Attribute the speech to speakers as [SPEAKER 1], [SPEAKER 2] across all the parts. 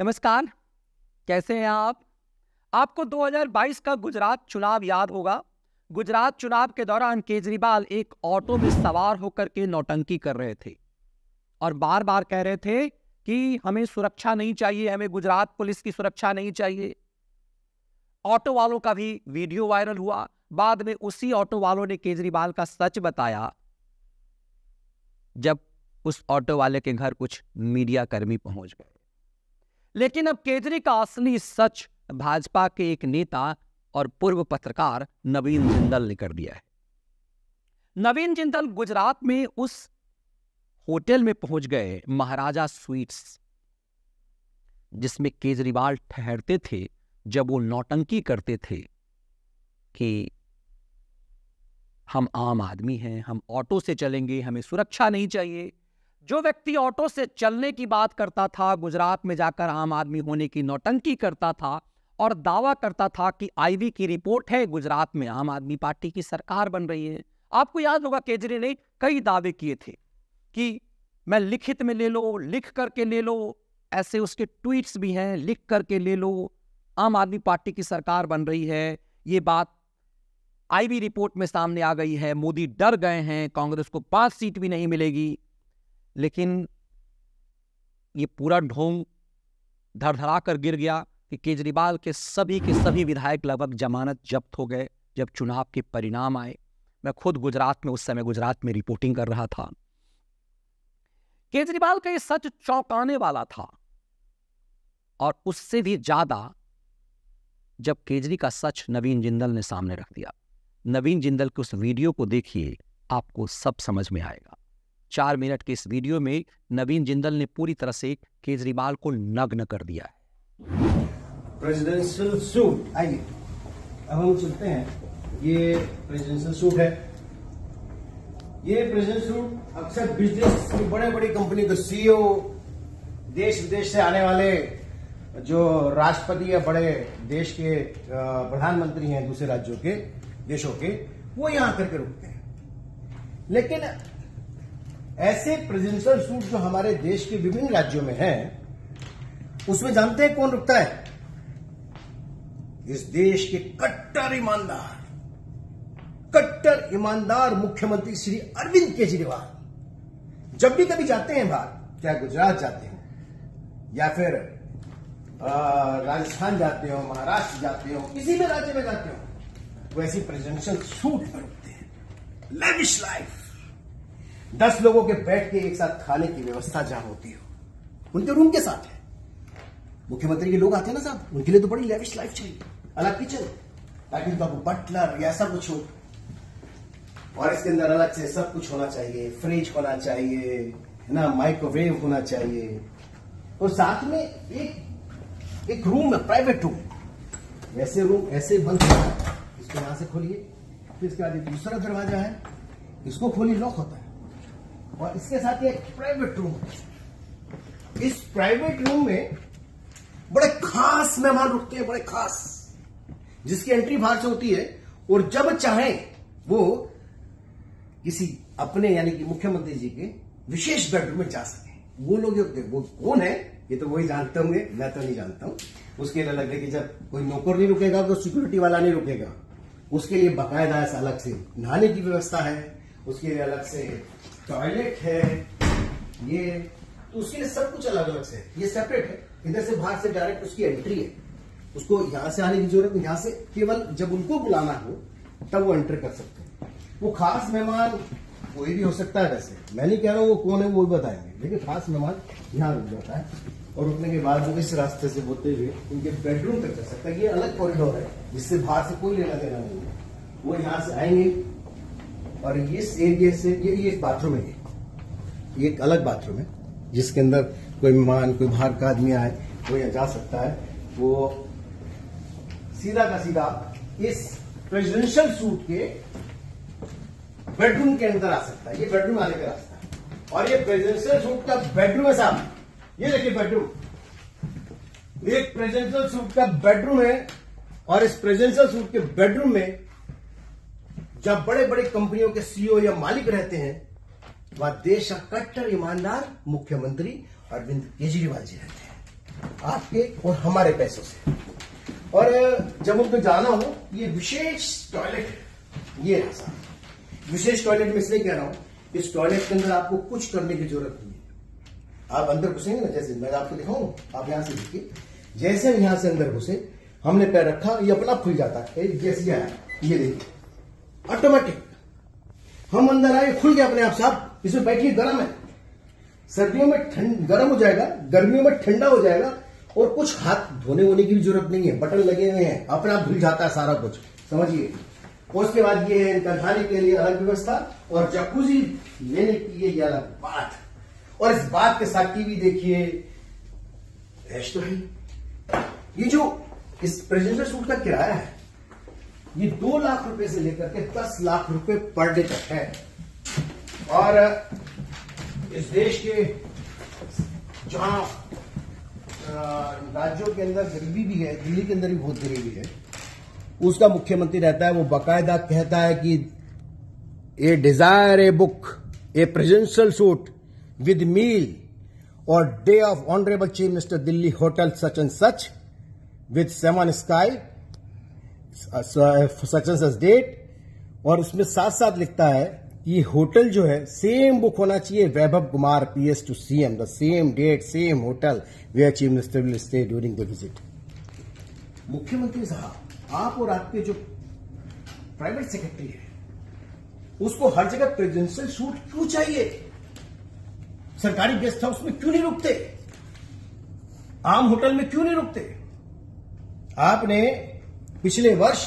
[SPEAKER 1] नमस्कार, कैसे हैं आप? आपको 2022 का गुजरात चुनाव याद होगा। गुजरात चुनाव के दौरान केजरीवाल एक ऑटो में सवार होकर के नौटंकी कर रहे थे और बार बार कह रहे थे कि हमें सुरक्षा नहीं चाहिए, हमें गुजरात पुलिस की सुरक्षा नहीं चाहिए। ऑटो वालों का भी वीडियो वायरल हुआ। बाद में उसी ऑटो वालों ने केजरीवाल का सच बताया जब उस ऑटो वाले के घर कुछ मीडिया कर्मी पहुंच गए। लेकिन अब केजरी का असली सच भाजपा के एक नेता और पूर्व पत्रकार नवीन जिंदल ने कर दिया है। नवीन जिंदल गुजरात में उस होटल में पहुंच गए, महाराजा स्वीट्स, जिसमें केजरीवाल ठहरते थे जब वो नौटंकी करते थे कि हम आम आदमी हैं, हम ऑटो से चलेंगे, हमें सुरक्षा नहीं चाहिए। जो व्यक्ति ऑटो से चलने की बात करता था, गुजरात में जाकर आम आदमी होने की नौटंकी करता था और दावा करता था कि आईवी की रिपोर्ट है, गुजरात में आम आदमी पार्टी की सरकार बन रही है। आपको याद होगा केजरी ने कई दावे किए थे कि मैं लिखित में ले लो, लिख करके ले लो, ऐसे उसके ट्वीट्स भी हैं, लिख करके ले लो, आम आदमी पार्टी की सरकार बन रही है। ये बात आईवी रिपोर्ट में सामने आ गई है, मोदी डर गए हैं, कांग्रेस को 5 सीट भी नहीं मिलेगी। लेकिन ये पूरा ढोंग धड़धड़ा कर गिर गया कि केजरीवाल के सभी विधायक लगभग जमानत जब्त हो गए जब चुनाव के परिणाम आए। मैं खुद गुजरात में उस समय गुजरात में रिपोर्टिंग कर रहा था। केजरीवाल का ये सच चौंकाने वाला था और उससे भी ज्यादा जब केजरी का सच नवीन जिंदल ने सामने रख दिया। नवीन जिंदल के उस वीडियो को देखिए, आपको सब समझ में आएगा। 4 मिनट के इस वीडियो में नवीन जिंदल ने पूरी तरह से केजरीवाल को नग्न कर दिया है।
[SPEAKER 2] प्रेसिडेंशियल सूट, आइए अब हम चलते हैं। ये प्रेसिडेंशियल सूट है। ये प्रेसिडेंशियल सूट अक्सर बिजनेस की बड़े कंपनी के सीईओ, देश विदेश से आने वाले जो राष्ट्रपति या बड़े देश के प्रधानमंत्री हैं, दूसरे राज्यों के, देशों के, वो यहां करके रुकते हैं। लेकिन ऐसे प्रेसिडेंशियल सूट जो हमारे देश के विभिन्न राज्यों में हैं, उसमें जानते हैं कौन रुकता है? इस देश के कट्टर ईमानदार मुख्यमंत्री श्री अरविंद केजरीवाल जब भी कभी जाते हैं बाहर, चाहे गुजरात जाते हो या फिर राजस्थान जाते हो, महाराष्ट्र जाते हो, किसी भी राज्य में जाते हो, वैसी प्रेसिडेंशियल सूट में रुकते हैं। लेविश लाइफ, 10 लोगों के बैठ के एक साथ खाने की व्यवस्था जहां होती हो, उनके रूम के साथ है। मुख्यमंत्री के लोग आते हैं ना साहब, उनके लिए तो बड़ी लेविश लाइफ चाहिए, अलग किचन, ताकि उनका बटलर या ऐसा कुछ हो, और इसके अंदर अलग से सब कुछ होना चाहिए, फ्रिज होना चाहिए, है ना, माइक्रोवेव होना चाहिए, और साथ में एक रूम है, प्राइवेट रूम। वैसे रूम ऐसे बंद होता है, इसको यहां से खोलिए, फिर इसके बाद दूसरा दरवाजा है, इसको खोलिए, लॉक होता है, और इसके साथ एक प्राइवेट रूम है। इस प्राइवेट रूम में बड़े खास मेहमान रुकते हैं, बड़े खास, जिसकी एंट्री बाहर से होती है, और जब चाहे वो किसी अपने यानी कि मुख्यमंत्री जी के विशेष बेडरूम में जा सके। वो लोग वो कौन है, ये तो वही जानते होंगे, मैं तो नहीं जानता हूं। उसके लिए अलग है कि जब कोई नौकर नहीं रुकेगा तो सिक्योरिटी वाला नहीं रुकेगा, उसके लिए बाकायदा ऐसा अलग से नहाने की व्यवस्था है, उसके लिए अलग से टॉयलेट है, ये तो उसके लिए सब कुछ अलग अलग से, ये सेपरेट है। इधर से बाहर से डायरेक्ट उसकी एंट्री है, उसको यहां से आने की जरूरत नहीं, यहां से केवल जब उनको बुलाना हो तब वो एंटर कर सकते हैं। वो खास मेहमान कोई भी हो सकता है, वैसे मैं नहीं कह रहा हूं वो कौन है, वो भी बताएंगे, लेकिन खास मेहमान यहां रुक जाता है, और रुकने के बाद वो इस रास्ते से होते हुए उनके बेडरूम तक जा सकता है। ये अलग कॉरिडोर है जिससे बाहर से कोई लेना देना नहीं है। वो यहां से आएंगे और इस एरिया से ये एक बाथरूम है, ये एक अलग बाथरूम है जिसके अंदर कोई मेहमान, कोई बाहर का आदमी आए वो यहाँ जा सकता है। वो सीधा का सीधा इस प्रेसिडेंशियल सूट के बेडरूम के अंदर आ सकता है। ये बेडरूम आने का रास्ता है, और ये प्रेसिडेंशियल सूट का बेडरूम है साहब, ये देखिए बेडरूम, एक प्रेसिडेंशियल सूट का बेडरूम है। और इस प्रेसिडेंशियल सूट के बेडरूम में जब बड़े कंपनियों के सीईओ या मालिक रहते हैं, वह देश का कट्टर ईमानदार मुख्यमंत्री अरविंद केजरीवाल जी रहते हैं। आपके और हमारे पैसों से। और जब उनको जाना हो, ये विशेष टॉयलेट है, ये है साहब। विशेष टॉयलेट में इसलिए कह रहा हूं, इस टॉयलेट के अंदर आपको कुछ करने की जरूरत नहीं है। आप अंदर घुसेंगे ना, जैसे मैं आपको दिखाऊं, आप यहां से देखिए, जैसे यहां से अंदर घुसे, हमने पैर रखा, ये अपना खुल जाता है, जैसे आया, ये देखिए ऑटोमेटिक। हम अंदर आए, खुल गया अपने आप साहब। इसमें बैठिए, गर्म है, सर्दियों में गर्म हो जाएगा, गर्मियों में ठंडा हो जाएगा, और कुछ हाथ धोने वोने की भी जरूरत नहीं है, बटन लगे हुए हैं, अपने आप धुल जाता है सारा कुछ, समझिए। और उसके बाद ये है इनका नहाने के लिए अलग व्यवस्था, और जकूजी लेने की ये अलग बात, और इस बात के साथ टीवी देखिए, ऐश तो है। ये जो इस प्रेसिडेंशियल सूट का किराया है, ये 2 लाख रुपए से लेकर के 10 लाख रुपए पर डे तक है। और इस देश के जहां राज्यों के अंदर गरीबी भी है, दिल्ली के अंदर भी बहुत गरीबी है, उसका मुख्यमंत्री रहता है, वो बाकायदा कहता है कि a desire a book a presidential suite with meal और day of honourable chief minister Delhi hotel such and such with 7 sky such and such date. और उसमें साथ साथ लिखता है कि होटल जो है सेम बुक होना चाहिए, Vaibhav Kumar PS to CM, the same date same hotel where chief minister will stay during the visit. मुख्यमंत्री साहब, आप और आपके जो प्राइवेट सेक्रेटरी है, उसको हर जगह प्रेसिडेंशियल सूट क्यों चाहिए? सरकारी गेस्ट हाउस में क्यों नहीं रुकते? आम होटल में क्यों नहीं रुकते? आपने पिछले वर्ष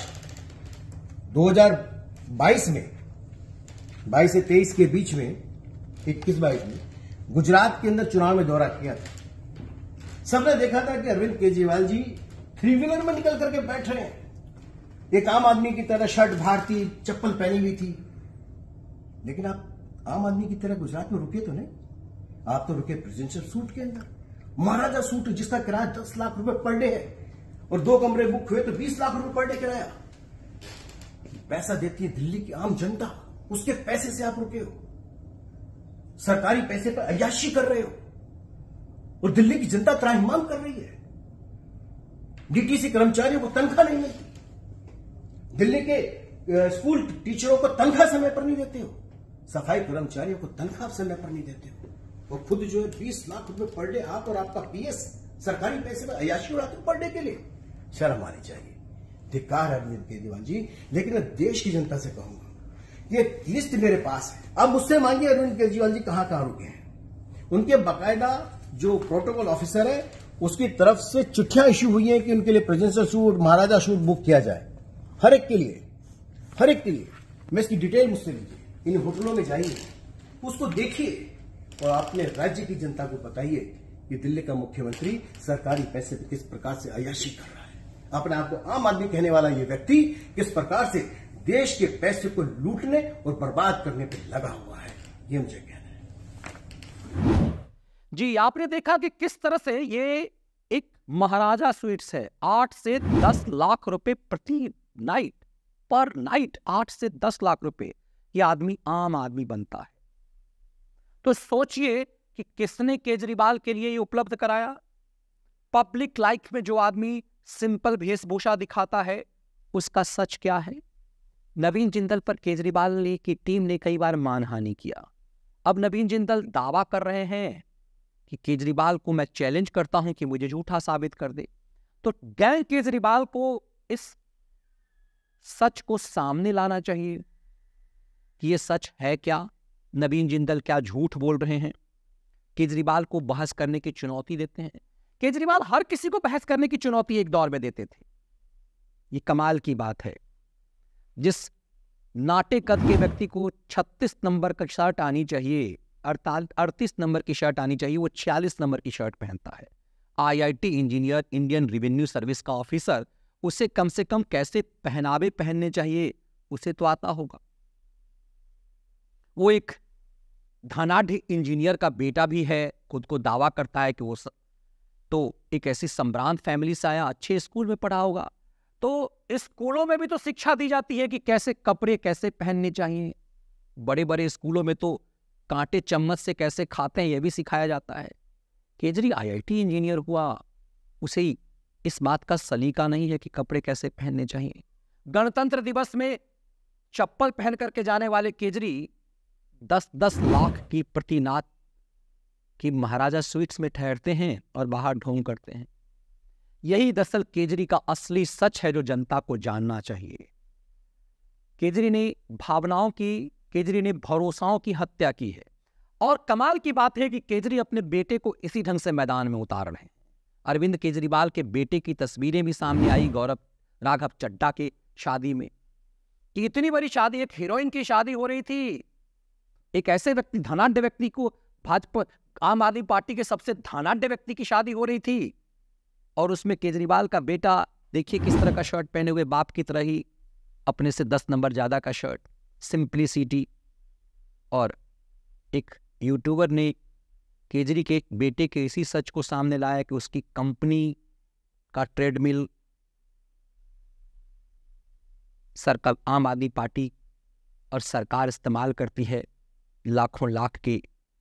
[SPEAKER 2] 2022 में, 22 से 23 के बीच में, 21-22 में गुजरात के अंदर चुनाव में दौरा किया था। सबने देखा था कि अरविंद केजरीवाल जी 3 व्हीलर में निकल करके बैठ रहे हैं, एक आम आदमी की तरह शर्ट भारतीय चप्पल पहनी हुई थी। लेकिन आप आम आदमी की तरह गुजरात में रुके तो नहीं, आप तो रुके प्रेसिडेंशियल सूट के अंदर, महाराजा सूट जिसका किराया 10 लाख रुपए पर डे है, और 2 कमरे बुक हुए तो 20 लाख रुपए पर डे किराया। पैसा देती है दिल्ली की आम जनता, उसके पैसे से आप रुके हो, सरकारी पैसे पर अय्याशी कर रहे हो, और दिल्ली की जनता त्राहिमाम कर रही है। डीटीसी कर्मचारियों को तनख्वाह नहीं मिलती, दिल्ली के स्कूल टीचरों को तनख्वाह समय पर नहीं देते हो, सफाई कर्मचारियों को तनख्वाह समय पर नहीं देते हो, और खुद जो है 20 लाख रुपए पर डे आप और आपका PS सरकारी पैसे में अय्याशी उड़ाते हो पर डे के लिए। शर्म आनी चाहिए। धिक्कार है अरविंद केजरीवाल जी। लेकिन मैं देश की जनता से कहूंगा, ये लिस्ट मेरे पास है, अब मुझसे मांगिए अरविंद केजरीवाल जी कहां कहां रुके हैं। उनके बाकायदा जो प्रोटोकॉल ऑफिसर है, उसकी तरफ से चिट्ठियां इश्यू हुई हैं कि उनके लिए presidential suite, Maharaja suite book किया जाए, हर एक के लिए, हर एक के लिए। मैं इसकी डिटेल मुझसे लीजिए, इन होटलों में जाइए, उसको देखिए, और अपने राज्य की जनता को बताइए कि दिल्ली का मुख्यमंत्री सरकारी पैसे पर किस प्रकार से अय्याशी कर रहा है। अपने आप को आम आदमी कहने वाला ये व्यक्ति किस प्रकार से देश के पैसे को लूटने और बर्बाद करने पर लगा हुआ है, ये मुझे कहना है।
[SPEAKER 1] जी, आपने देखा कि किस तरह से ये एक महाराजा स्वीट्स है। 8 से 10 लाख रुपए प्रति नाइट, पर नाइट 8 से 10 लाख रुपए, ये आदमी आम आदमी बनता है। तो सोचिए कि किसने केजरीवाल के लिए ये उपलब्ध कराया। पब्लिक लाइफ में जो आदमी सिंपल वेशभूषा दिखाता है, उसका सच क्या है। नवीन जिंदल पर केजरीवाल की टीम ने कई बार मानहानि किया। अब नवीन जिंदल दावा कर रहे हैं कि केजरीवाल को मैं चैलेंज करता हूं कि मुझे झूठा साबित कर दे। तो गैंग केजरीवाल को इस सच को सामने लाना चाहिए कि यह सच है क्या, नवीन जिंदल क्या झूठ बोल रहे हैं। केजरीवाल को बहस करने की चुनौती देते हैं। केजरीवाल हर किसी को बहस करने की चुनौती एक दौर में देते थे। ये कमाल की बात है। जिस नाटे कद के व्यक्ति को 36 नंबर का शर्ट आनी चाहिए, 38 नंबर की शर्ट आनी चाहिए, वो 46 नंबर की शर्ट पहनता है। IIT engineer, Indian revenue service का ऑफिसर, उसे कम से कम कैसे पहनावे पहनने चाहिए उसे तो आता होगा। वो एक धनाढ़ इंजीनियर का बेटा भी है, खुद को दावा करता है कि वो तो एक ऐसी संभ्रांत फैमिली से आया, अच्छे स्कूल में पढ़ा होगा। तो स्कूलों में भी तो शिक्षा दी जाती है कि कैसे कपड़े कैसे पहनने चाहिए। बड़े बड़े स्कूलों में तो कांटे चम्मच से कैसे खाते हैं यह भी सिखाया जाता है। केजरी IIT इंजीनियर हुआ, उसे इस बात का सलीका नहीं है कि कपड़े कैसे पहनने चाहिए। गणतंत्र दिवस में चप्पल पहन करके जाने वाले केजरी 10-10 लाख की प्रतिनाथ की महाराजा स्वीट्स में ठहरते हैं और बाहर ढोंग करते हैं। यही दरअसल केजरी का असली सच है जो जनता को जानना चाहिए। केजरी ने भावनाओं की, केजरी ने भरोसाओं की हत्या की है। और कमाल की बात है कि केजरी अपने बेटे को इसी ढंग से मैदान में उतार रहे हैं। अरविंद केजरीवाल के बेटे की तस्वीरें भी सामने आई गौरव राघव चड्ढा के शादी में, कि इतनी बड़ी शादी, एक हीरोइन की शादी हो रही थी, एक ऐसे व्यक्ति, धनाढ्य व्यक्ति को, भाजपा आम आदमी पार्टी के सबसे धनाढ्य व्यक्ति की शादी हो रही थी, और उसमें केजरीवाल का बेटा देखिए किस तरह का शर्ट पहने हुए, बाप की तरह ही, अपने से 10 नंबर ज्यादा का शर्ट, सिंप्लिसिटी। और एक यूट्यूबर ने केजरी के बेटे के इसी सच को सामने लाया कि उसकी कंपनी का ट्रेडमिल सरकार, आम आदमी पार्टी और सरकार इस्तेमाल करती है, लाखों लाख के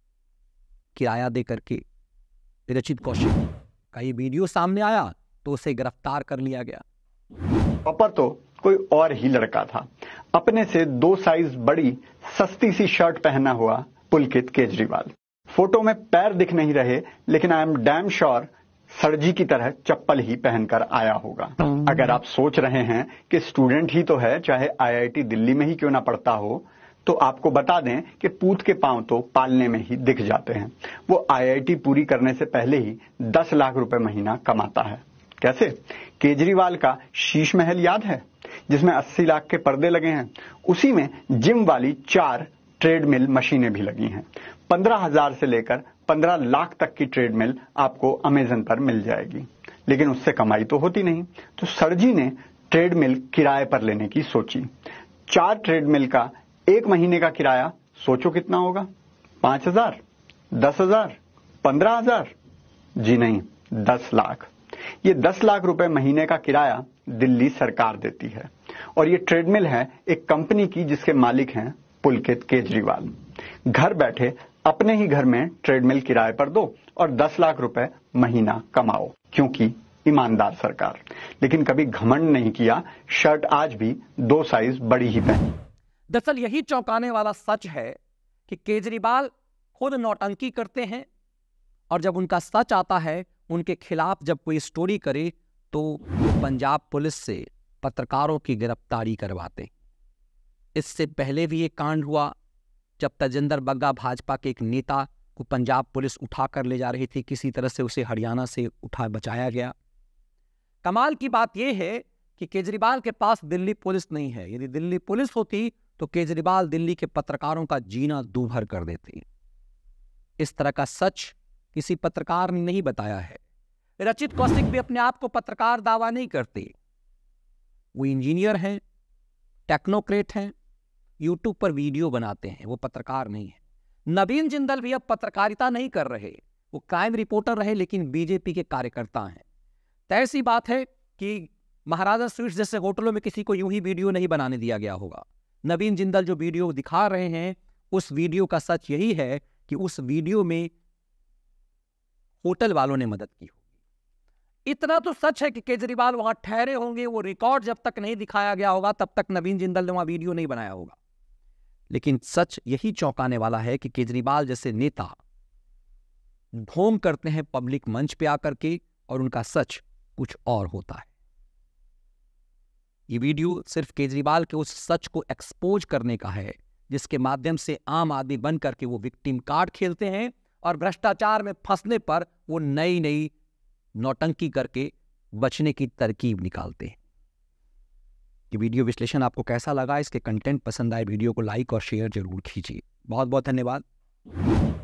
[SPEAKER 1] किराया दे करके। रचित कौशिक का ये वीडियो सामने आया तो उसे गिरफ्तार कर लिया गया।
[SPEAKER 3] टॉपर तो कोई और ही लड़का था, अपने से 2 साइज बड़ी सस्ती सी शर्ट पहना हुआ पुलकित केजरीवाल। फोटो में पैर दिख नहीं रहे, लेकिन आई एम डैम श्योर सरजी की तरह चप्पल ही पहनकर आया होगा। अगर आप सोच रहे हैं कि स्टूडेंट ही तो है, चाहे आईआईटी दिल्ली में ही क्यों ना पढ़ता हो, तो आपको बता दें कि पूत के पांव तो पालने में ही दिख जाते हैं। वो आईआईटी पूरी करने से पहले ही 10 लाख रुपए महीना कमाता है। कैसे? केजरीवाल का शीश महल याद है, जिसमें 80 लाख के पर्दे लगे हैं, उसी में जिम वाली 4 ट्रेडमिल मशीनें भी लगी हैं। 15,000 से लेकर 15 लाख तक की ट्रेडमिल आपको अमेजन पर मिल जाएगी, लेकिन उससे कमाई तो होती नहीं। तो सरजी ने ट्रेडमिल किराए पर लेने की सोची। 4 ट्रेडमिल का 1 महीने का किराया सोचो कितना होगा? 5,000, 10,000, 15,000? जी नहीं, 10 लाख। ये 10 लाख रुपए महीने का किराया दिल्ली सरकार देती है, और ये ट्रेडमिल है एक कंपनी की जिसके मालिक हैं पुलकित केजरीवाल। घर बैठे अपने ही घर में ट्रेडमिल किराए पर दो और 10 लाख रुपए महीना कमाओ, क्योंकि ईमानदार सरकार। लेकिन कभी घमंड नहीं किया, शर्ट आज भी 2 साइज बड़ी ही पहनी।
[SPEAKER 1] दरअसल यही चौंकाने वाला सच है कि केजरीवाल खुद नौटंकी करते हैं, और जब उनका सच आता है, उनके खिलाफ जब कोई स्टोरी करे, तो पंजाब पुलिस से पत्रकारों की गिरफ्तारी करवाते। इससे पहले भी एक कांड हुआ जब तजिंदर बग्गा, भाजपा के एक नेता को पंजाब पुलिस उठा कर ले जा रही थी, किसी तरह से उसे हरियाणा से उठा बचाया गया। कमाल की बात यह है कि केजरीवाल के पास दिल्ली पुलिस नहीं है। यदि दिल्ली पुलिस होती तो केजरीवाल दिल्ली के पत्रकारों का जीना दूभर कर देते। इस तरह का सच किसी पत्रकार ने नहीं बताया है। रचित कौशिक भी अपने आप को पत्रकार दावा नहीं करते। वो इंजीनियर हैं, टेक्नोक्रेट हैं, यूट्यूब पर वीडियो बनाते हैं, वो पत्रकार नहीं है। नवीन जिंदल भी अब पत्रकारिता नहीं कर रहे, वो क्राइम रिपोर्टर रहे, लेकिन बीजेपी के कार्यकर्ता हैं। तय सी बात है कि महाराजा स्वीट्स जैसे होटलों में किसी को यूं ही वीडियो नहीं बनाने दिया गया होगा। नवीन जिंदल जो वीडियो दिखा रहे हैं, उस वीडियो का सच यही है कि उस वीडियो में होटल वालों ने मदद की होगी। इतना तो सच है कि केजरीवाल वहां ठहरे होंगे, वो रिकॉर्ड जब तक नहीं दिखाया गया होगा तब तक नवीन जिंदल ने वहां वीडियो नहीं बनाया होगा। लेकिन सच यही चौंकाने वाला है कि केजरीवाल जैसे नेता ढोंग करते हैं पब्लिक मंच पे आकर के, और उनका सच कुछ और होता है। ये वीडियो सिर्फ केजरीवाल के उस सच को एक्सपोज करने का है, जिसके माध्यम से आम आदमी बन करके वो विक्टिम कार्ड खेलते हैं, और भ्रष्टाचार में फंसने पर वो नई नई नौटंकी करके बचने की तरकीब निकालते हैं। ये वीडियो विश्लेषण आपको कैसा लगा? इसके कंटेंट पसंद आए वीडियो को लाइक और शेयर जरूर कीजिए। बहुत बहुत धन्यवाद।